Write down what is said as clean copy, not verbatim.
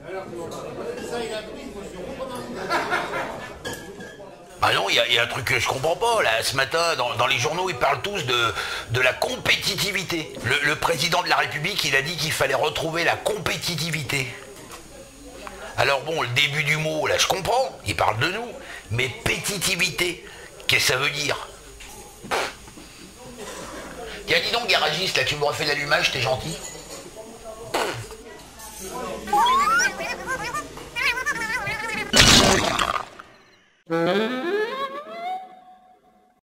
Ah non, il y a un truc que je comprends pas, là. Ce matin, dans les journaux, ils parlent tous de la compétitivité. Le président de la République, il a dit qu'il fallait retrouver la compétitivité. Alors bon, le début du mot, là, je comprends, il parle de nous. Mais pétitivité, qu'est-ce que ça veut dire? Tiens, dis donc, garagiste, là, tu me refais l'allumage, t'es gentil?